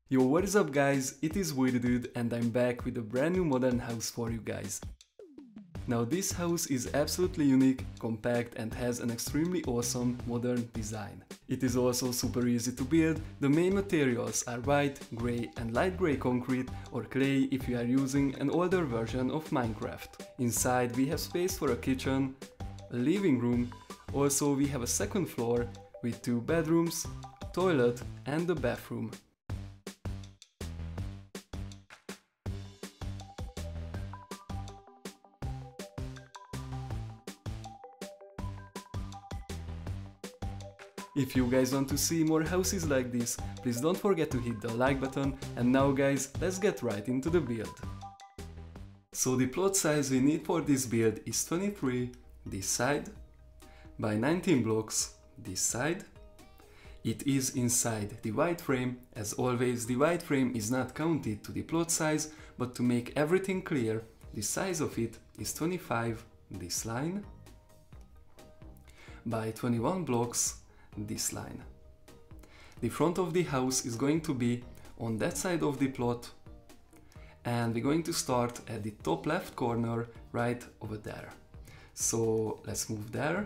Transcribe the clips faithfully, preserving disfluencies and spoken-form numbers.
Yo, what is up guys, it is Dude and I'm back with a brand new modern house for you guys. Now this house is absolutely unique, compact and has an extremely awesome modern design. It is also super easy to build. The main materials are white, grey and light grey concrete or clay if you are using an older version of Minecraft. Inside we have space for a kitchen, a living room, also we have a second floor with two bedrooms, toilet and a bathroom. If you guys want to see more houses like this, please don't forget to hit the like button, and now guys, let's get right into the build. So the plot size we need for this build is twenty-three, this side, by nineteen blocks, this side. It is inside the white frame. As always, the white frame is not counted to the plot size, but to make everything clear, the size of it is twenty-five, this line, by twenty-one blocks, this line. The front of the house is going to be on that side of the plot, and we're going to start at the top left corner right over there. So let's move there.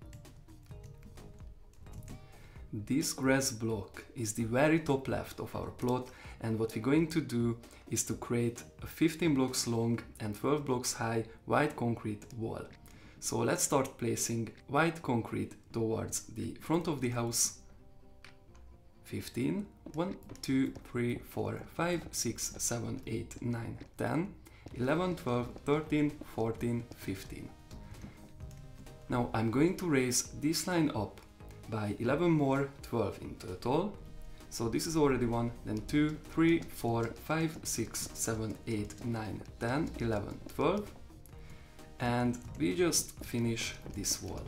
This grass block is the very top left of our plot, and what we're going to do is to create a fifteen blocks long and twelve blocks high white concrete wall. So let's start placing white concrete towards the front of the house. fifteen, one, two, three, four, five, six, seven, eight, nine, ten, eleven, twelve, thirteen, fourteen, fifteen. Now I'm going to raise this line up by eleven more, twelve in total. So this is already one, then two, three, four, five, six, seven, eight, nine, ten, eleven, twelve. And we just finish this wall.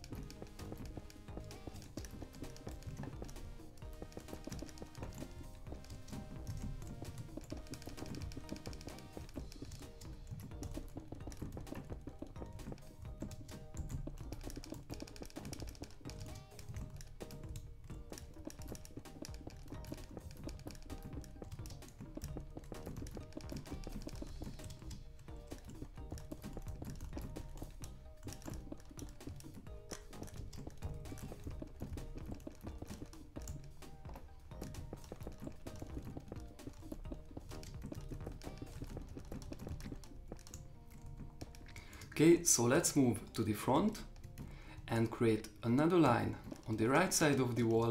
Okay, so let's move to the front and create another line on the right side of the wall.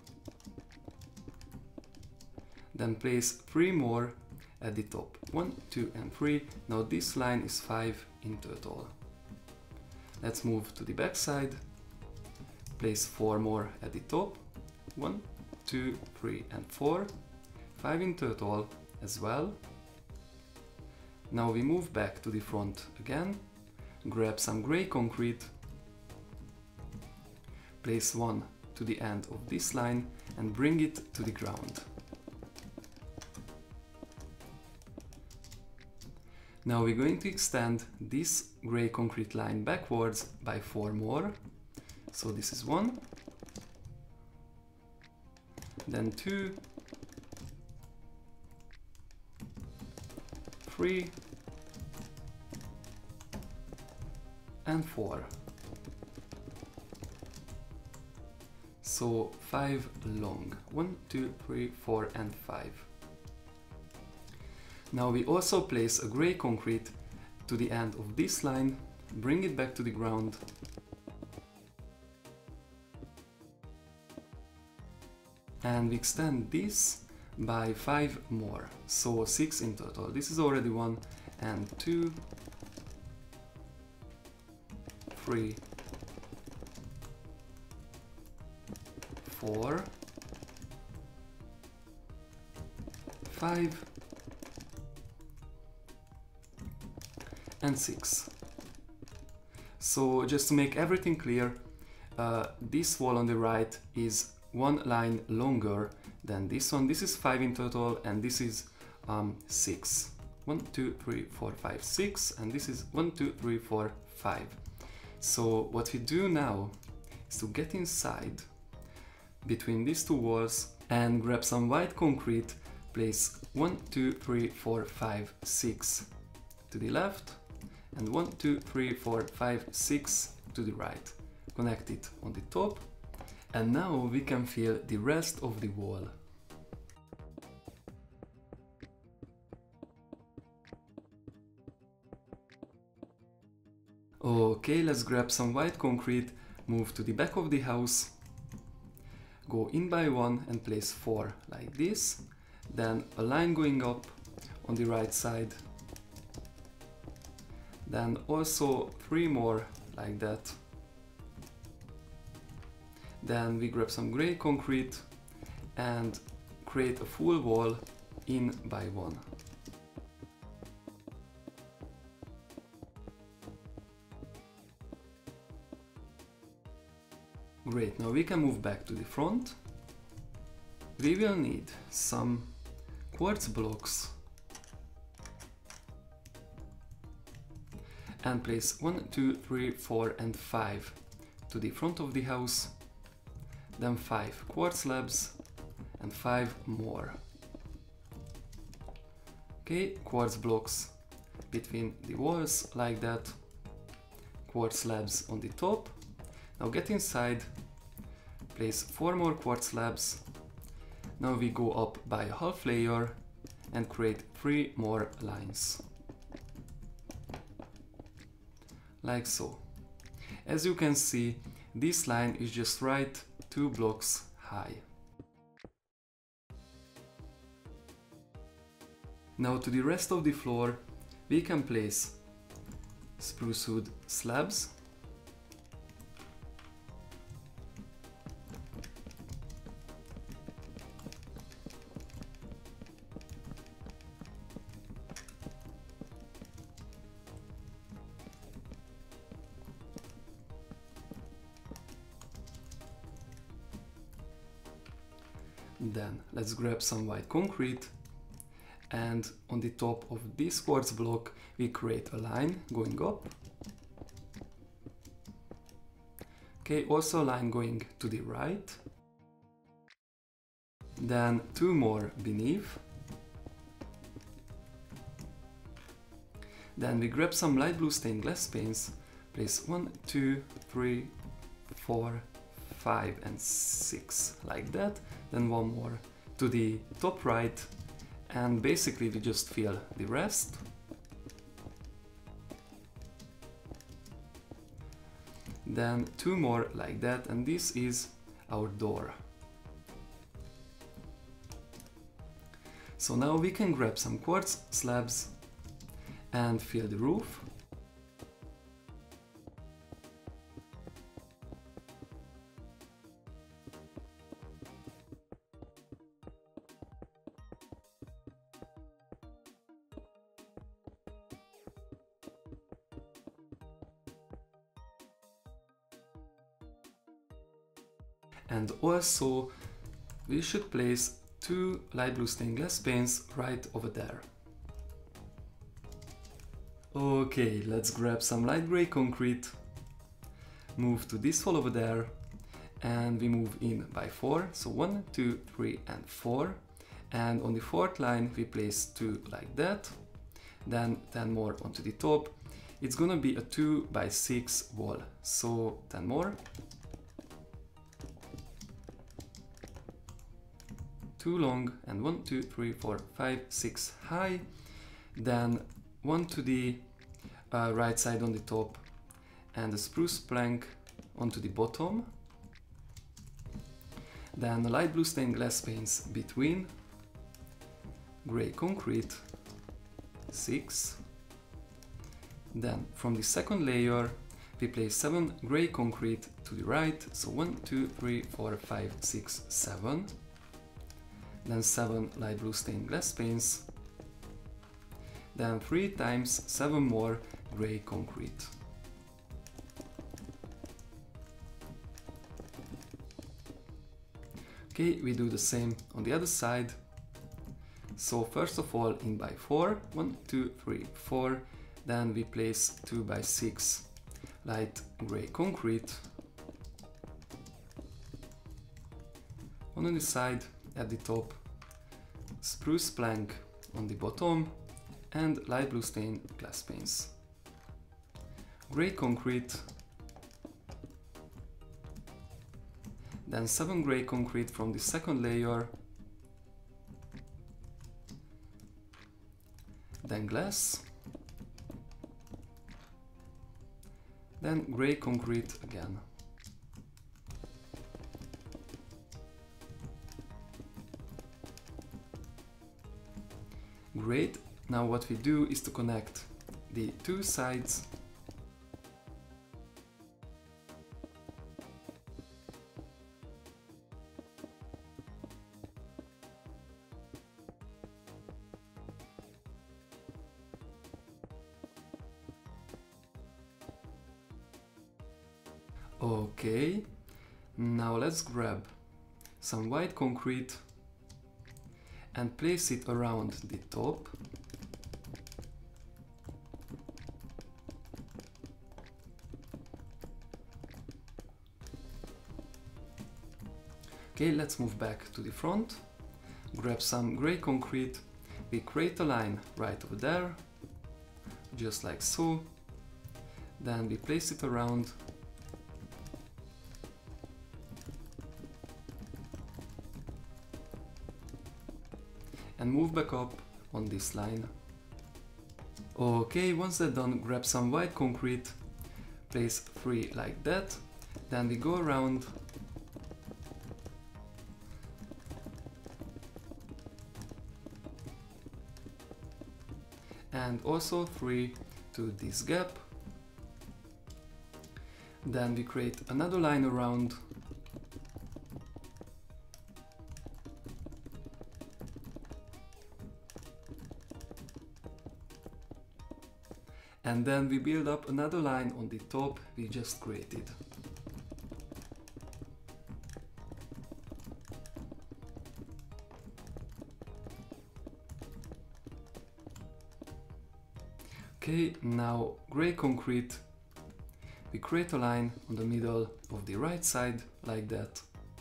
Then place three more at the top. One, two, and three. Now this line is five in total. Let's move to the back side. Place four more at the top. One, two, three, and four. Five in total as well. Now we move back to the front again. Grab some grey concrete, place one to the end of this line and bring it to the ground. Now we're going to extend this grey concrete line backwards by four more. So this is one, then two, three, and four. So five long. One, two, three, four, and five. Now we also place a grey concrete to the end of this line, bring it back to the ground. And we extend this by five more, so six in total. This is already one, and two, three, four, five, and six. So just to make everything clear, uh, this wall on the right is one line longer than this one. This is five in total, and this is um, six. One, two, three, four, five, six, and this is one, two, three, four, five. So what we do now is to get inside between these two walls and grab some white concrete place one, two, three, four, five, six to the left, and one, two, three, four, five, six to the right. Connect it on the top, and now we can fill the rest of the wall. Okay, let's grab some white concrete, move to the back of the house, go in by one and place four like this, then a line going up on the right side, then also three more like that. Then we grab some grey concrete and create a full wall in by one. Great, now we can move back to the front. We will need some quartz blocks and place one, two, three, four and five to the front of the house, then five quartz slabs and five more. Okay, quartz blocks between the walls like that, quartz slabs on the top. Now get inside, place four more quartz slabs. Now we go up by a half layer and create three more lines. Like so. As you can see, this line is just right two blocks high. Now to the rest of the floor, we can place spruce wood slabs. Then let's grab some white concrete, and on the top of this quartz block we create a line going up. Okay, also a line going to the right. Then two more beneath. Then we grab some light blue stained glass paints, place one, two, three, four, five and six like that, then one more to the top right, and basically we just fill the rest. Then two more like that, and this is our door. So now we can grab some quartz slabs and fill the roof. And also we should place two light blue stained glass paints right over there. Okay, let's grab some light grey concrete, move to this hole over there, and we move in by four. So one, two, three and four. And on the fourth line we place two like that, then ten more onto the top. It's gonna be a two by six wall, so ten more. Two long and one, two, three, four, five, six high, then one to the uh, right side on the top and a spruce plank onto the bottom, then light blue stained glass paints between, grey concrete, six, then from the second layer we place seven grey concrete to the right, so one, two, three, four, five, six, seven. Then seven light blue stained glass paints, then three times seven more grey concrete. Okay, we do the same on the other side. So first of all in by four, one, two, three, four, then we place two by six light grey concrete. One on the side, at the top, spruce plank on the bottom, and light blue stained glass panes. Grey concrete, then seven grey concrete from the second layer, then glass, then grey concrete again. Great, now what we do is to connect the two sides Okay, now let's grab some white concrete and place it around the top. Okay, let's move back to the front, grab some grey concrete, we create a line right over there, just like so, then we place it around, and move back up on this line. Okay, once that's done, grab some white concrete, place three like that, then we go around and also three to this gap. Then we create another line around, and then we build up another line on the top we just created. Okay, now grey concrete, we create a line on the middle of the right side like that.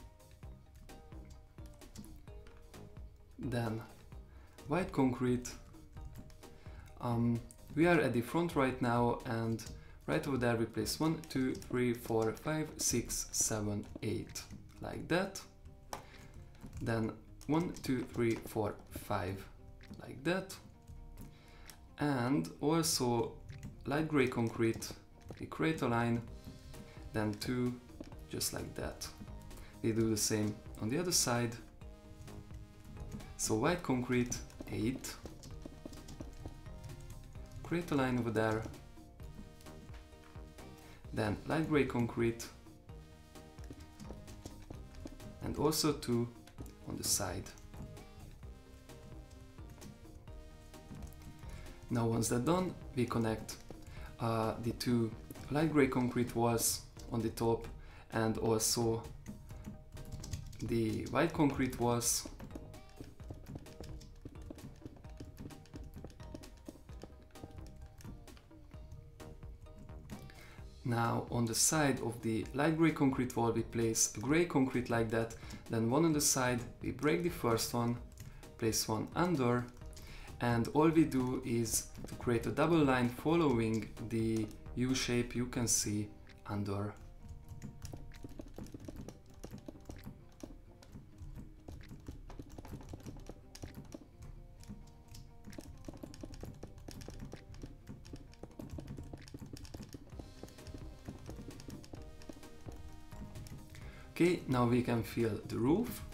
Then white concrete, um, we are at the front right now, and right over there we place one, two, three, four, five, six, seven, eight, like that. Then one, two, three, four, five, like that. And also light grey concrete, we create a line, then two, just like that. We do the same on the other side. So white concrete, eight. Create a line over there, then light grey concrete, and also two on the side. Now once that's done, we connect uh, the two light grey concrete walls on the top and also the white concrete walls. Now on the side of the light grey concrete wall we place a grey concrete like that, then one on the side we break the first one, place one under, and all we do is to create a double line following the U shape you can see under. Okay, now we can fill the roof.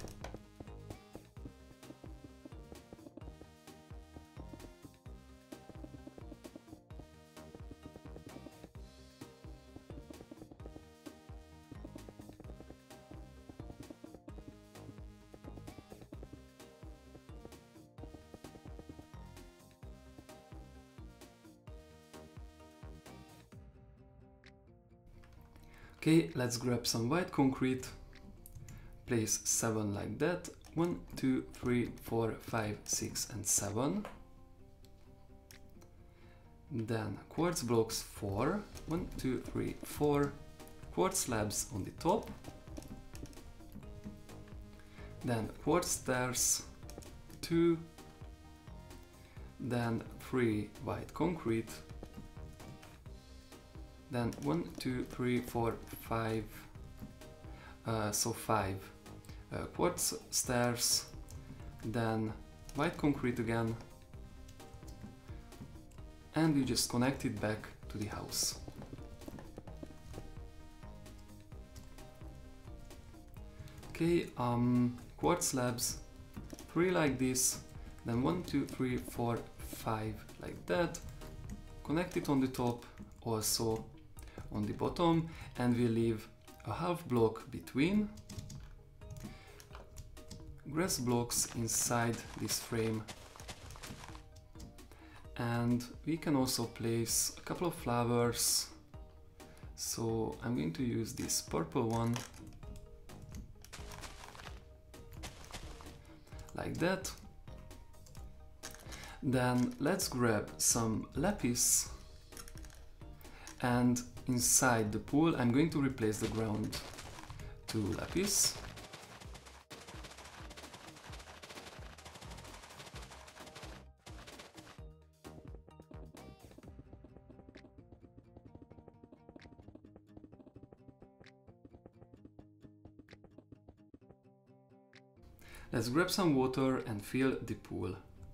Okay, let's grab some white concrete, place seven like that, one, two, three, four, five, six and seven. Then quartz blocks four, one, two, three, four, quartz slabs on the top. Then quartz stairs, two, then three white concrete, then one, two, three, four, five, uh, so five uh, quartz stairs, then white concrete again, and we just connect it back to the house. Okay, um, quartz slabs, three like this, then one, two, three, four, five like that, connect it on the top, also on the bottom, and we leave a half block between, grass blocks inside this frame, and we can also place a couple of flowers. So I'm going to use this purple one, like that. Then let's grab some lapis, and inside the pool I'm going to replace the ground to lapis. Let's grab some water and fill the pool.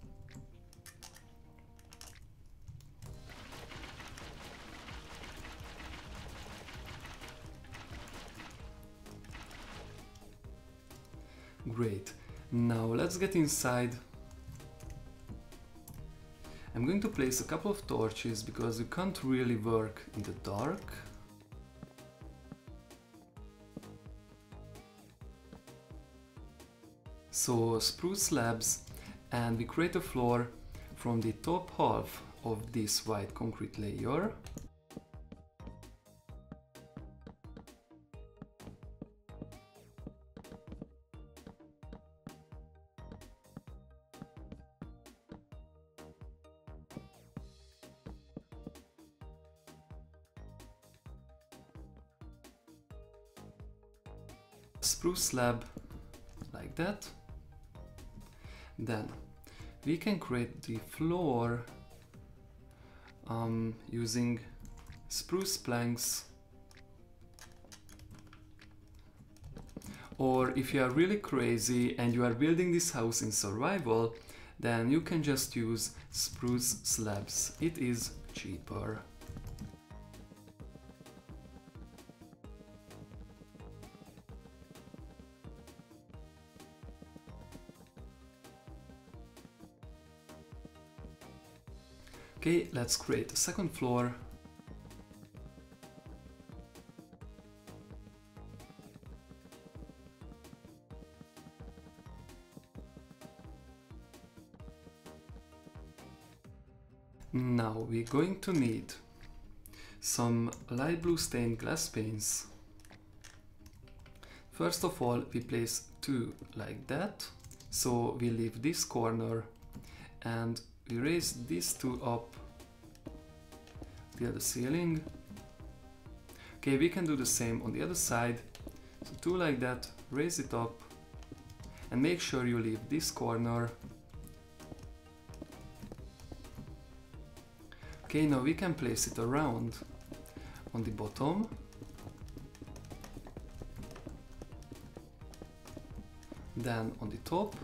Great. Now let's get inside. I'm going to place a couple of torches because you can't really work in the dark. So spruce slabs, and we create a floor from the top half of this white concrete layer. Spruce slab like that. Then we can create the floor um, using spruce planks, or if you are really crazy and you are building this house in survival, then you can just use spruce slabs. It is cheaper. Okay, let's create a second floor. Now we're going to need some light blue stained glass panes. First of all, we place two like that, so we leave this corner and we raise these two up till the ceiling. Okay, we can do the same on the other side. So two like that, raise it up, and make sure you leave this corner. Okay, now we can place it around on the bottom. Then on the top.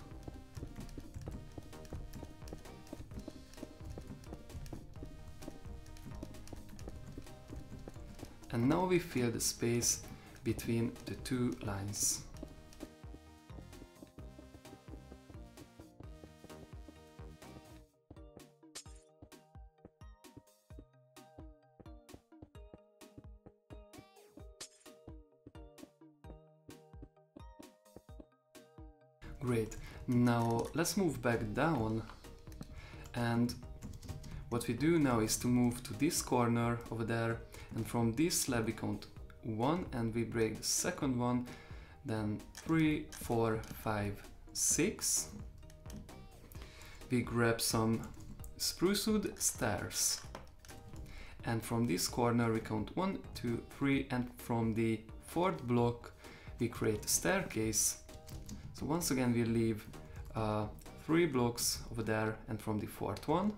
And now we fill the space between the two lines. Great. Now let's move back down, and what we do now is to move to this corner over there, and from this slab we count one and we break the second one, then three, four, five, six. We grab some spruce wood stairs, and from this corner we count one, two, three, and from the fourth block we create a staircase. So once again we leave uh, three blocks over there, and from the fourth one.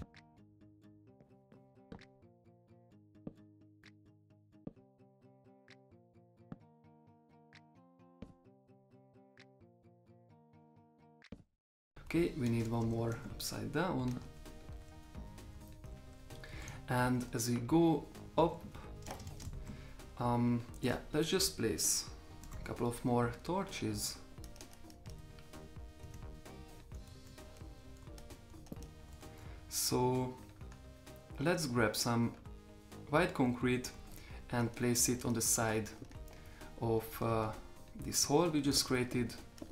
Okay, we need one more upside down. And as we go up, um, yeah, let's just place a couple of more torches. So let's grab some white concrete and place it on the side of uh, this hole we just created.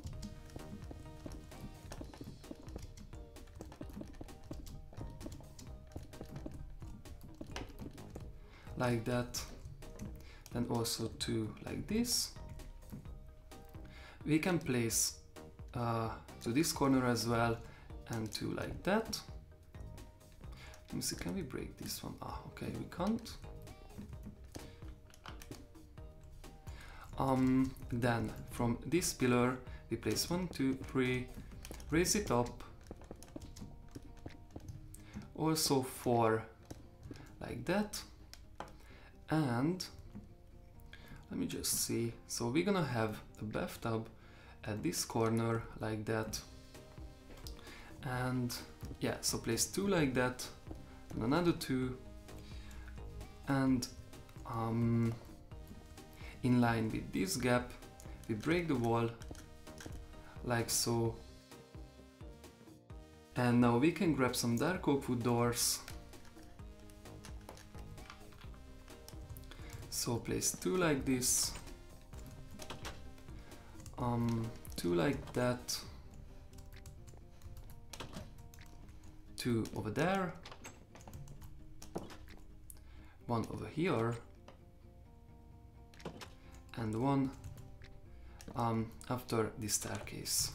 Like that, then also two like this. We can place uh, to this corner as well, and two like that. Let me see, can we break this one? Ah, okay, we can't. Um, then from this pillar we place one, two, three, raise it up. Also four like that. And let me just see, so we're gonna have a bathtub at this corner like that, and yeah, so place two like that and another two, and um, in line with this gap we break the wall like so, and now we can grab some dark oak wood doors. So place two like this, um, two like that, two over there, one over here, and one um, after the staircase.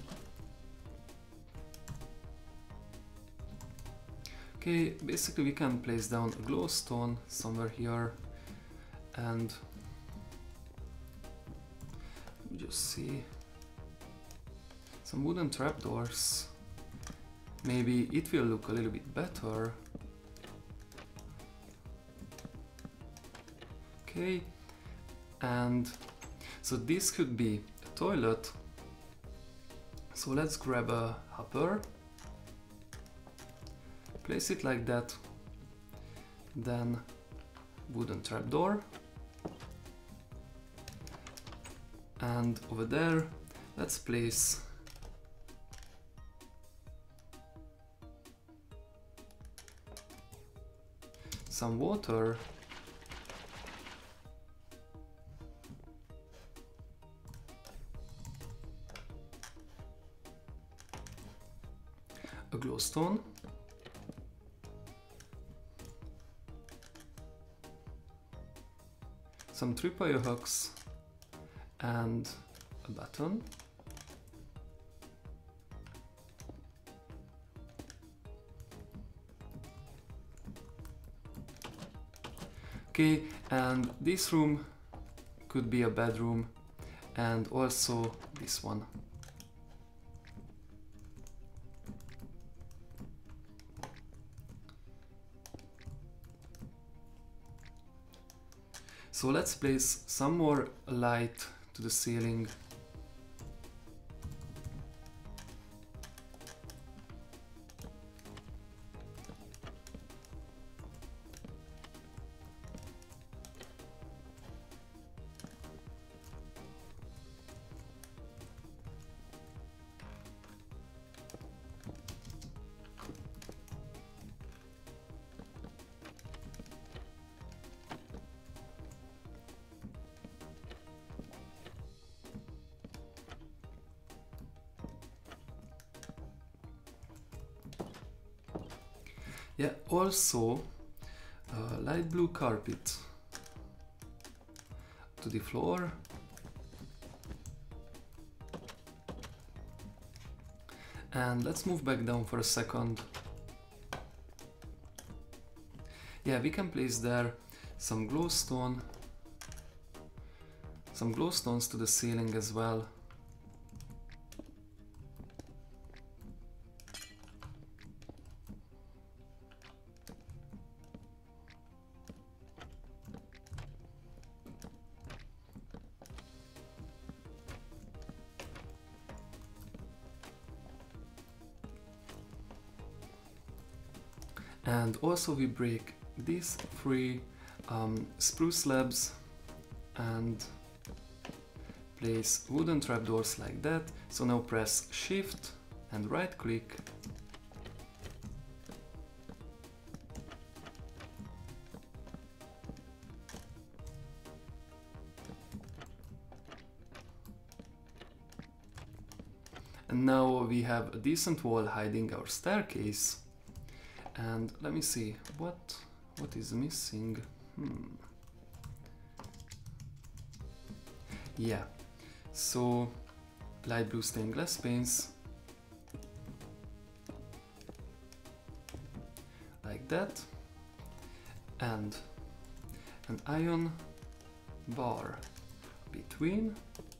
Okay, basically we can place down a glowstone somewhere here. And let me just see, some wooden trapdoors. Maybe it will look a little bit better. Okay, and so this could be a toilet. So let's grab a hopper, place it like that, then wooden trapdoor. And over there, let's place some water. A glowstone. Some tripwire hooks. And a button. Okay, and this room could be a bedroom, and also this one. So let's place some more light to the ceiling. Yeah, also uh, light blue carpet to the floor. And let's move back down for a second. Yeah, we can place there some glowstone, some glowstones to the ceiling as well. And also we break these three um, spruce slabs and place wooden trapdoors like that. So now press Shift and right click. And now we have a decent wall hiding our staircase. And let me see, what what is missing? Hmm. Yeah, so light blue stained glass panes, like that, and an iron bar between,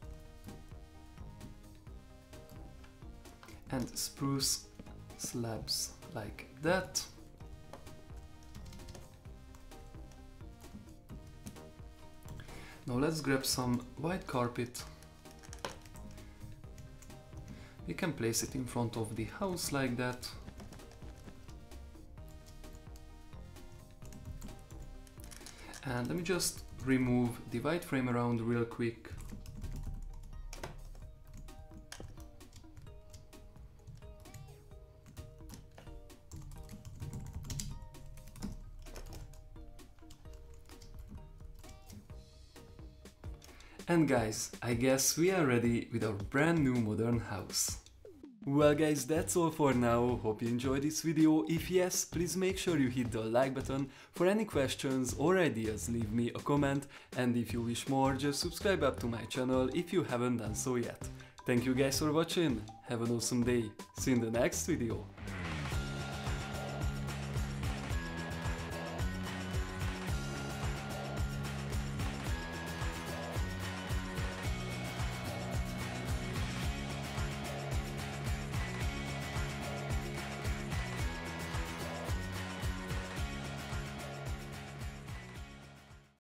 and spruce slabs like that. Now let's grab some white carpet. We can place it in front of the house like that. And let me just remove the white frame around real quick. And guys, I guess we are ready with our brand new modern house. Well guys, that's all for now. Hope you enjoyed this video. If yes, please make sure you hit the like button. For any questions or ideas, leave me a comment. And if you wish more, just subscribe up to my channel if you haven't done so yet. Thank you guys for watching. Have an awesome day. See you in the next video.